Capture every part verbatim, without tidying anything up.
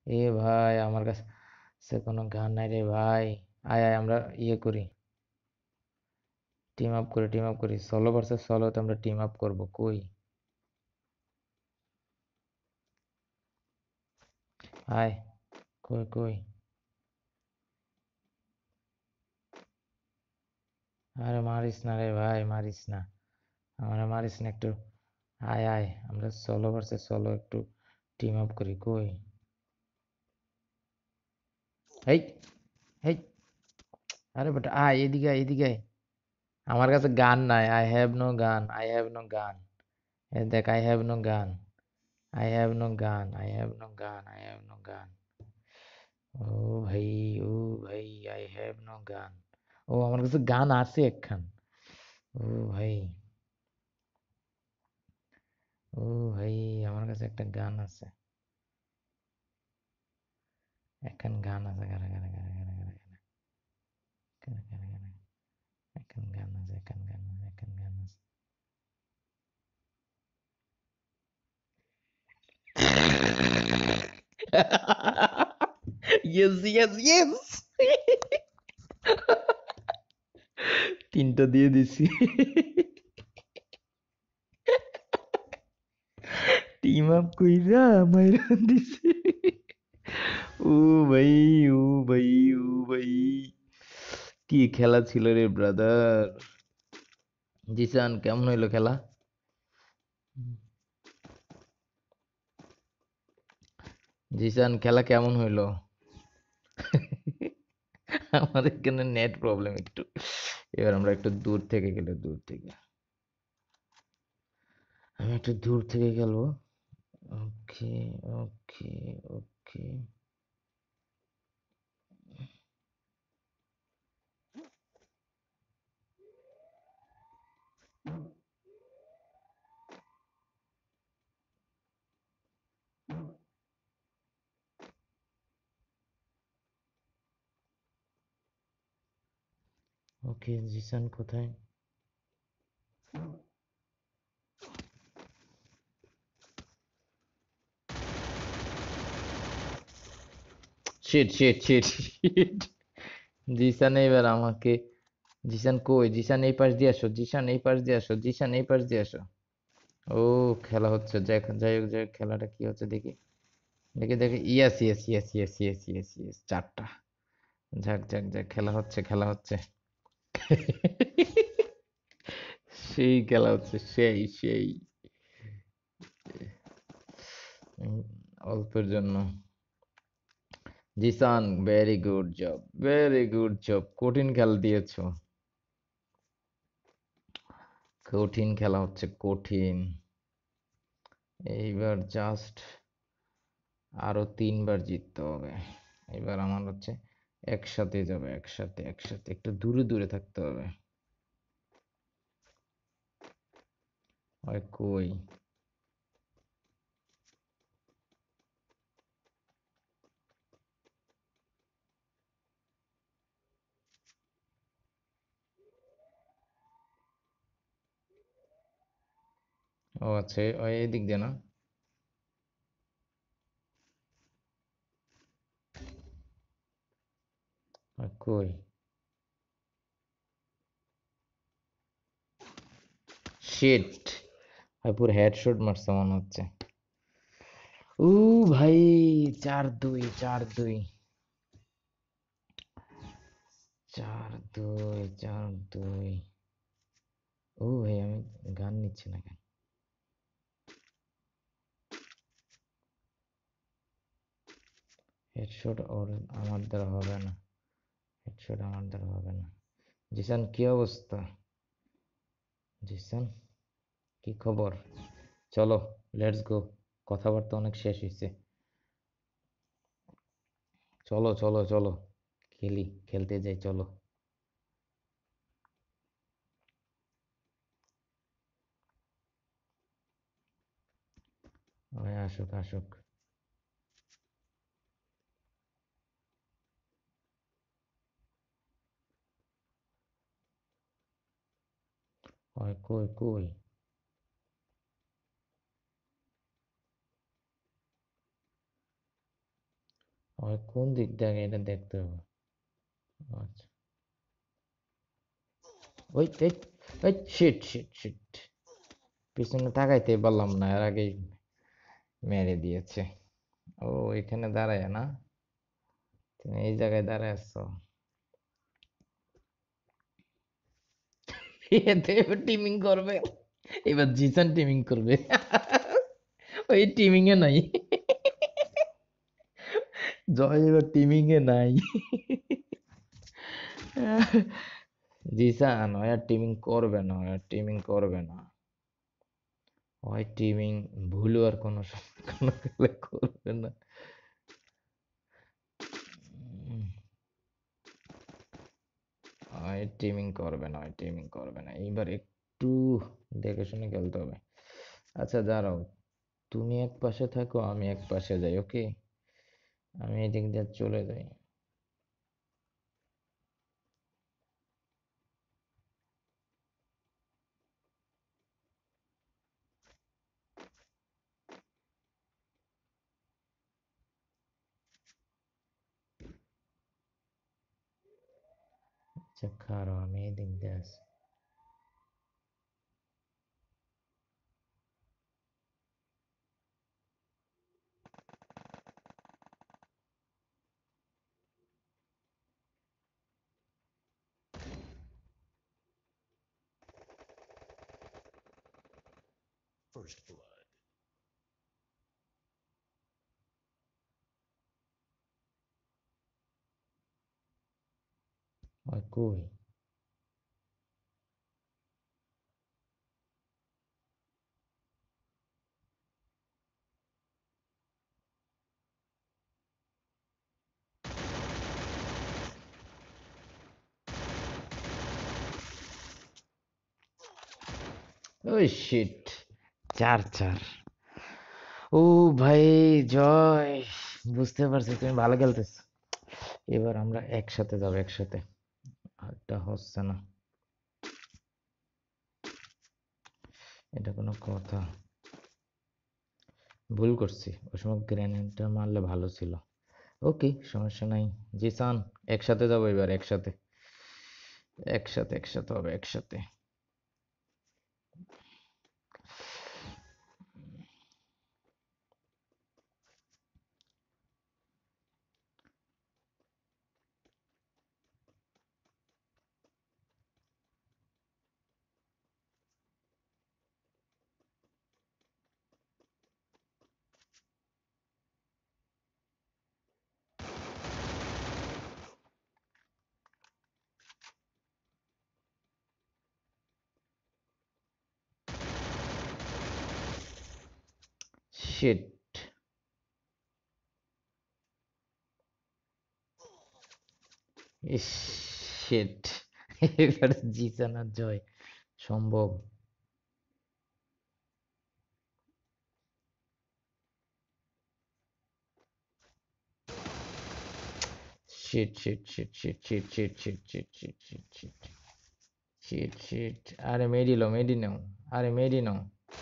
এ ভাই আমার কাছে কোনো গান নাই রে ভাই। আয় আয় আমরা ইয়ে করি, টিম আপ করি, টিম আপ করি, সোলো ভার্সেস সোলোতে আমরা টিম আপ করবো। কই আয়, কই কই, আরে মারিস না রে ভাই, মারিস না, আমরা মারিস না একটু। আয় আয় আমরা সোলো ভার্সেস সোলো একটু টিম আপ করি। কই এই এই, আরে বেটা আয় এদিকে আয়, এদিকে আয়। আমার কাছে গান নাই, I have no gun, I have no gun. দেখ I have no gun, I have no gun, I have no gun, I have no gun. ও ভাই, ও ভাই, আই হ্যাভ নো গান। ও আমার কাছে গান আছে একখান। ও ভাই, ও ভাই, আমার কাছে একটা গান আছে, একখান গান আছে। গানে গানে গানে গানে গানে গানে গানে গানে গানে। একখান গান আছে, একখান গান আছে, একখান গান আছে। ইয়েস ইয়েস ইয়েস, তিনটা দিয়ে দিছি। টিম আপ কইরা মাইরা দিছে। ও ভাই, ও ভাই, ও ভাই, কি খেলা ছিল রে ব্রাদার। জিসান কেমন হইলো খেলা? জিসান খেলা কেমন হইলো? আমার এখানে নেট প্রবলেম একটু। এবার আমরা একটু দূর থেকে গেলে, দূর থেকে, আমি একটু দূর থেকে গেল। ওকে ওকে ওকে ওকে, জিসান কোথায়? Shit shit shit shit. Zeeshan এবার আমাকে, জিসান কই, জিসান এই পাশ দিয়ে আসো, জিসান এই পাশ দিয়ে আসো, জিসান এই পাশ দিয়ে আসো। ও খেলা হচ্ছে, যাই যাই হোক, যাই হোক, খেলাটা কি হচ্ছে দেখি, দেখি দেখি। Yes yes yes yes yes yes yes, চারটা। যাক যাক যাক, খেলা হচ্ছে, খেলা হচ্ছে। সেই খেলা হচ্ছে, সেই সেই। উম, অল্পের জন্য। Zeeshan very good job, very good job, কঠিন খেলা দিয়েছো। কঠিন খেলা হচ্ছে, কঠিন। এইবার জাস্ট আরো তিনবার জিততে হবে। এবার আমার হচ্ছে একসাথে যাবে, একসাথে একসাথে, একটু দূরে দূরে থাকতে হবে। ওই কই, ও আছে ওই এই দিক দিয়ে না। ওই কই, শিট, ভাই পুরো হেডশট মারছে মনে হচ্ছে। ও ভাই, চার দুই, চার দুই, চার দুই, চার দুই। ও ভাই আমি গান নিচ্ছি না কেন? হেডশট ওর, আমার দ্বারা হবে না, হেডশট আমার দ্বারা হবে না। জিসান কি অবস্থা? জিসান কি খবর? চলো, লেটস গো, কথাবার্তা অনেক শেষ হয়েছে। চলো চলো চলো, খেলি, খেলতে যাই, চলো। ওই আসুক আসুক। ওই কই কই, ওই কোন দিক থেকে এটা দেখতে হবে। আচ্ছা, ওই এই এই শিট শিট শিট, পিছনে তাকাইতে পারলাম না, এর আগেই মেরে দিয়েছে। ও এখানে দাঁড়ায় না, তুমি এই জায়গায় দাঁড়ায় আছো। এতে এবার টিমিং করবে, এবার জিসান টিমিং করবে। ওই টিমিং এ নাই, জয় এবার টিমিং এ নাই। জিসান ওই আর টিমিং করবে না, ওই আর টিমিং করবে না, ওই টিমিং ভুলও আর কোনো সময় কোনো কালে করবে না। উম, ওই টিমিং করবে না, ওই টিমিং করবে না, এইবার একটু দেখে শুনে খেলতে হবে। আচ্ছা দাঁড়াও, তুমি এক পাশে থাকো, আমি এক পাশে যাই, ওকে? আমি এদিক দিয়ে চলে যাই। আচ্ছা খারো, আমি এদিক দিয়ে আসি। ওই কই? ওই শিট, চার চার। ও ভাই, জয়, বুঝতে পারছি তুমি ভালো খেলতেছ। এবার আমরা একসাথে যাবো, একসাথে। এটা হচ্ছে না, এটা কোনো কথা? ভুল করছি, ওই সময় গ্রেনেডটা মারলে ভালো ছিল। ওকে, সমস্যা নাই। জিসান, একসাথে যাবো এবার, একসাথে একসাথে একসাথে হবে, একসাথে। শিট, ইস, শিট। এবার জিসান আর জয় সম্ভব। Shit shit shit shit shit shit shit shit shit shit shit shit shit. আরে মেডি লো, মেডি নাও, আরে মেডি নাও।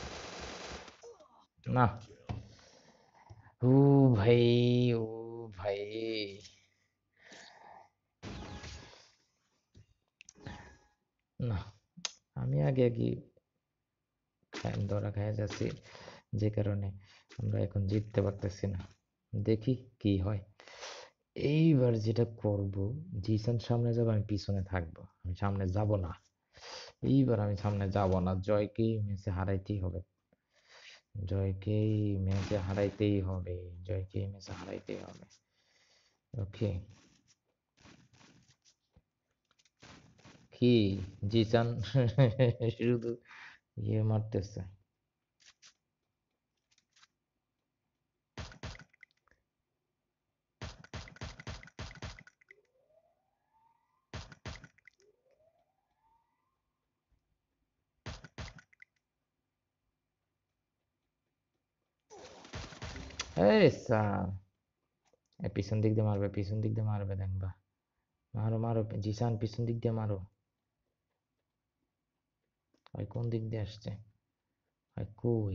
না, ও ভাই, ও ভাই, না, আমি আগে আগে খাই- ধরা খাইয়া যাচ্ছি, যে কারণে আমরা এখন জিততে পারতেছি না। দেখি কি হয়। এইবার যেটা করব, জিসান সামনে যাবে, আমি পিছনে থাকবো, আমি সামনে যাব না। এইবার আমি সামনে যাব না, জয়কেই ম্যাচে হারাইতেই হবে, জয়কেই ম্যাচে হারাইতেই হবে, জয়কেই ম্যাচে হারাইতেই হবে। ওকে, কি জিসান শুধু ইয়ে মারতেছে। এই স্যার, এ পিছন দিক দিয়ে মারবে, পিছন দিক দিয়ে মারবে, দেখবা। মারো মারো জিসান, পিছন দিক দিয়ে মারো। ভাই কোন দিক দিয়ে আসছে? ভাই কই?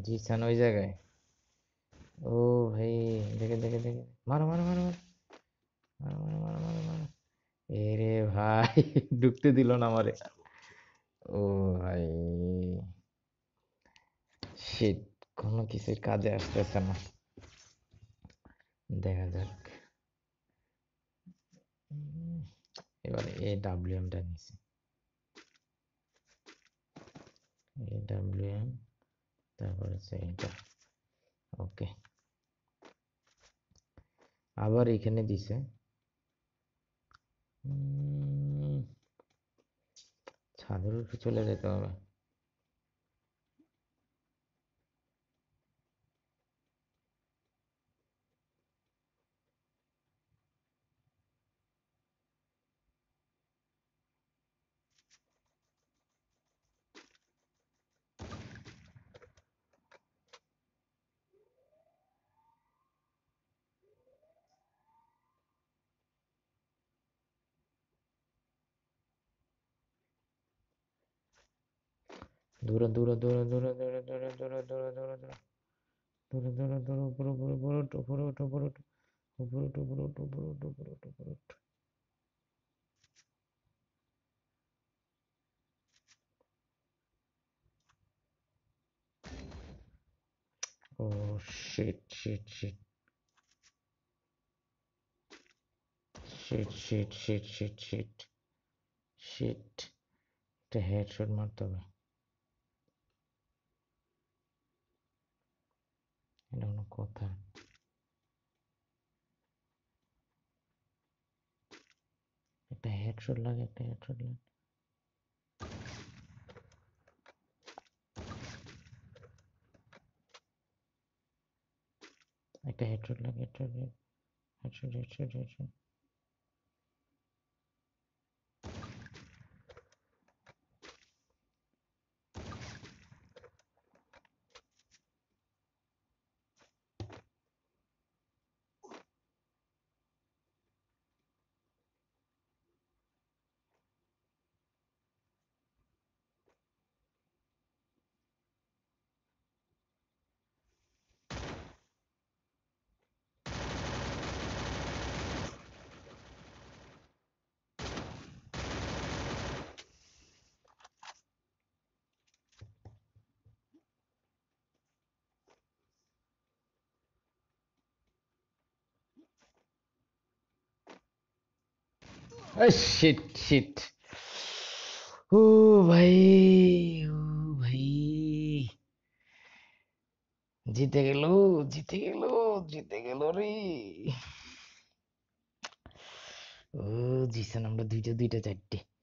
জিসান ওই জায়গায়। ও ভাই, দেখে দেখে দেখে, মারো মারো মারো মারো মারো মারো মারো মারো মারো। এরে ভাই ঢুকতে দিল না আমারে। ও ভাই, শিট, কোনো কিছুর কাজে আসতেছে না। দেখা যাক। উম, এবারে এ ডাব্লিউ এমটা নিছি। এ ডাব্লিউ এম, তারপর হচ্ছে এটা। ওকে, আবার এখানে দিছে। উম, ছাদের উপরে চলে যেতে হবে। দূরে দূরে দূরে দূরে দূরে দূরে দূরে দূরে দূরে দূরে দূরে দূরে দূরে উপরে উপরে উপরে উঠ, উপরে উঠ, উপরে উঠ, উপরে উঠ, উপরে উঠ, উপরে উঠ, উপরে উঠ, উপরে উঠ। ও shit shit shit shit shit shit shit shit shit, একটা হেডশট মারতে হবে। এটা কোনো কথা? একটা হেডশট লাগে, একটা হেডশট লাগে। একটা হেডশট লাগে, headshot headshot headshot headshot. Shit shit. ও ভাই, ও ভাই, জিতে গেল, জিতে গেল, জিতে গেল রে। ও জিসান, আমরা দুইটা দুইটা চারটে।